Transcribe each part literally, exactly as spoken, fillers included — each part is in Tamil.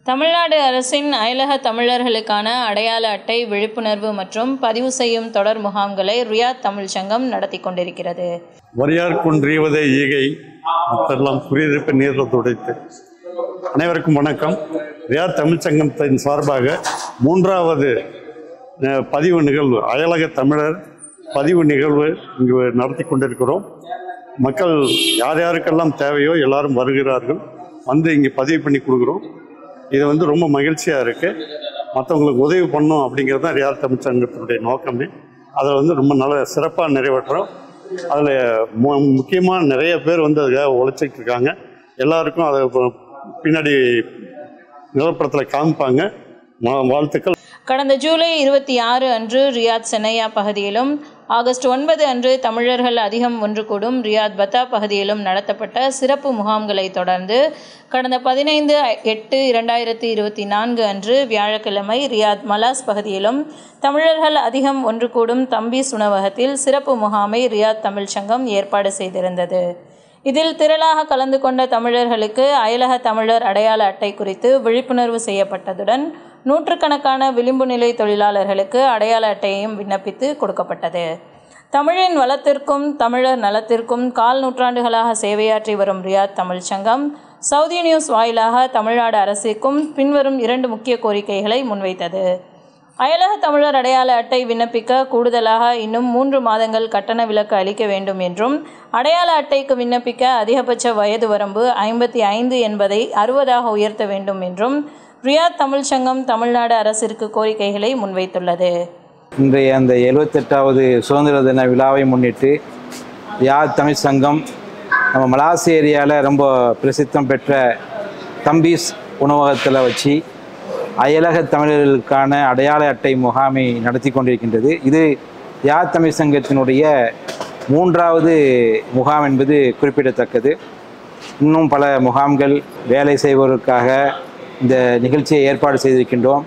தமிழ்நாடு அரசின் அயலக தமிழர்களுக்கான அடையாள அட்டை விழிப்புணர்வு மற்றும் பதிவு செய்யும் தொடர் முகாம்களை ரியாத் தமிழ் சங்கம் நடத்தி கொண்டிருக்கிறது. வரியார் குன்றியவதே ஈகை மற்றெல்லாம் புரியிருப்பு நீர் துடைத்து. அனைவருக்கும் வணக்கம். ரியாத் தமிழ் சங்கத்தின் சார்பாக மூன்றாவது பதிவு நிகழ்வு, அயலக தமிழர் பதிவு நிகழ்வு இங்கு நடத்தி கொண்டிருக்கிறோம். மக்கள் யார் யாருக்கெல்லாம் தேவையோ எல்லாரும் வருகிறார்கள், வந்து இங்கே பதிவு பண்ணி கொடுக்குறோம். இது வந்து ரொம்ப மகிழ்ச்சியாக இருக்குது. மற்றவங்களுக்கு உதவி பண்ணணும் அப்படிங்கிறது தான் ரியாத் தமிழ் சங்கத்தினுடைய நோக்கமே. அதில் வந்து ரொம்ப நல்ல சிறப்பாக நிறைவேற்றுறோம். அதில் மு முக்கியமாக நிறைய பேர் வந்து அதுக்காக உழைச்சிட்டு இருக்காங்க. எல்லாருக்கும் அதை பின்னாடி நிலப்படத்தில் காமிப்பாங்க. வாழ்த்துக்கள். கடந்த ஜூலை இருபத்தி ஆறு அன்று ரியாத் சென்னையா பகுதியிலும், ஆகஸ்ட் ஒன்பது அன்று தமிழர்கள் அதிகம் ஒன்று கூடும் ரியாத் பத்தா பகுதியிலும் நடத்தப்பட்ட சிறப்பு முகாம்களை தொடர்ந்து கடந்த பதினைந்து எட்டு இரண்டாயிரத்தி இருபத்தி நான்கு அன்று வியாழக்கிழமை ரியாத் மலாஸ் பகுதியிலும் தமிழர்கள் அதிகம் ஒன்று கூடும் தம்பீஸ் உணவகத்தில் சிறப்பு முகாமை ரியாத் தமிழ் சங்கம் ஏற்பாடு செய்திருந்தது. இதில் திரளாக கலந்து கொண்ட தமிழர்களுக்கு அயலக தமிழர் அடையாள அட்டை குறித்து விழிப்புணர்வு செய்யப்பட்டதுடன் நூற்றுக்கணக்கான விளிம்பு நிலை தொழிலாளர்களுக்கு அடையாள அட்டையையும் விண்ணப்பித்து கொடுக்கப்பட்டது. தமிழின் வளத்திற்கும் தமிழர் நலத்திற்கும் கால் நூற்றாண்டுகளாக சேவையாற்றி வரும் ரியாத் தமிழ் சங்கம் சவுதி நியூஸ் வாயிலாக தமிழ்நாடு அரசுக்கும் பின்வரும் இரண்டு முக்கிய கோரிக்கைகளை முன்வைத்தது. அயலக தமிழர் அடையாள அட்டை விண்ணப்பிக்க கூடுதலாக இன்னும் மூன்று மாதங்கள் கட்டண விலக்கு அளிக்க வேண்டும் என்றும், அடையாள அட்டைக்கு விண்ணப்பிக்க அதிகபட்ச வயது வரம்பு ஐம்பத்தி ஐந்து என்பதை அறுபதாக உயர்த்த வேண்டும் என்றும் ரியாத் தமிழ் சங்கம் தமிழ்நாடு அரசிற்கு கோரிக்கைகளை முன்வைத்துள்ளது. இன்றைய அந்த எழுபத்தெட்டாவது சுதந்திர தின விழாவை முன்னிட்டு ரியாத் தமிழ் சங்கம் நம்ம மலாஸ் ஏரியாவில் ரொம்ப பிரசித்தம் பெற்ற தம்பீஸ் உணவகத்தில் வச்சு அயலக தமிழர்களுக்கான அடையாள அட்டை முகாமை நடத்தி கொண்டிருக்கின்றது. இது ரியாத் தமிழ் சங்கத்தினுடைய மூன்றாவது முகாம் என்பது குறிப்பிடத்தக்கது. இன்னும் பல முகாம்கள் வேலை செய்வதற்காக இந்த நிகழ்ச்சியை ஏற்பாடு செய்திருக்கின்றோம்.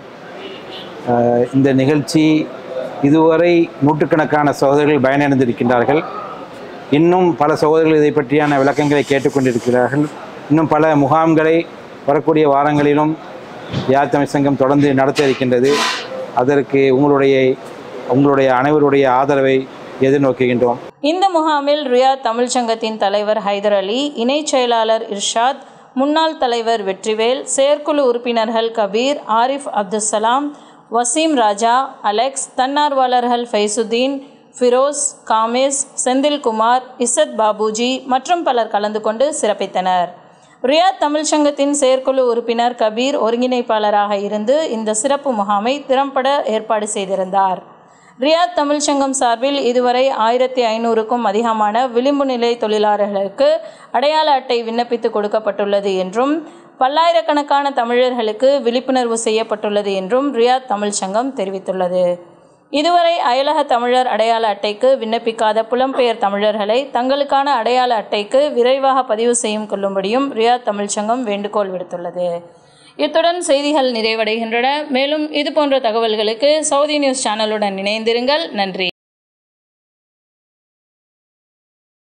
இந்த நிகழ்ச்சி இதுவரை நூற்றுக்கணக்கான சகோதரர்கள் பயனடைந்திருக்கின்றார்கள். இன்னும் பல சகோதரர்கள் இதை பற்றியான விளக்கங்களை கேட்டுக்கொண்டிருக்கிறார்கள். இன்னும் பல முகாம்களை வரக்கூடிய வாரங்களிலும் ரியாத் தமிழ் சங்கம் தொடர்ந்து நடத்த இருக்கின்றது. அதற்கு உங்களுடைய உங்களுடைய அனைவருடைய ஆதரவை எதிர்நோக்குகின்றோம். இந்த முகாமில் ரியாத் தமிழ் சங்கத்தின் தலைவர் ஹைதர் அலி, இணை செயலாளர் இர்ஷாத், முன்னாள் தலைவர் வெற்றிவேல், செயற்குழு உறுப்பினர்கள் கபீர், ஆரிஃப் அப்துல்சலாம், வசீம் ராஜா, அலெக்ஸ், தன்னார்வலர்கள் ஃபைசுதீன், ஃபிரோஸ், காமேஸ், செந்தில்குமார், இசத் பாபுஜி மற்றும் பலர் கலந்து கொண்டு சிறப்பித்தனர். ரியாத் தமிழ் சங்கத்தின் செயற்குழு உறுப்பினர் கபீர் ஒருங்கிணைப்பாளராக இருந்து இந்த சிறப்பு முகாமை திறம்பட ஏற்பாடு செய்திருந்தார். ரியாத் தமிழ் சங்கம் சார்பில் இதுவரை ஆயிரத்தி ஐநூறுக்கும் அதிகமான விளிம்பு நிலை தொழிலாளர்களுக்கு அடையாள அட்டை விண்ணப்பித்து கொடுக்கப்பட்டுள்ளது என்றும், பல்லாயிரக்கணக்கான தமிழர்களுக்கு விழிப்புணர்வு செய்யப்பட்டுள்ளது என்றும் ரியாத் தமிழ் சங்கம் தெரிவித்துள்ளது. இதுவரை அயலக தமிழர் அடையாள அட்டைக்கு விண்ணப்பிக்காத புலம்பெயர் தமிழர்களை தங்களுக்கான அடையாள அட்டைக்கு விரைவாக பதிவு செய்யும் கொள்ளும்படியும் ரியாத் தமிழ் சங்கம் வேண்டுகோள் விடுத்துள்ளது. இத்துடன் செய்திகள் நிறைவடைகின்றன. மேலும் இதுபோன்ற தகவல்களுக்கு சவுதி நியூஸ் சேனலுடன் இணைந்திருங்கள். நன்றி.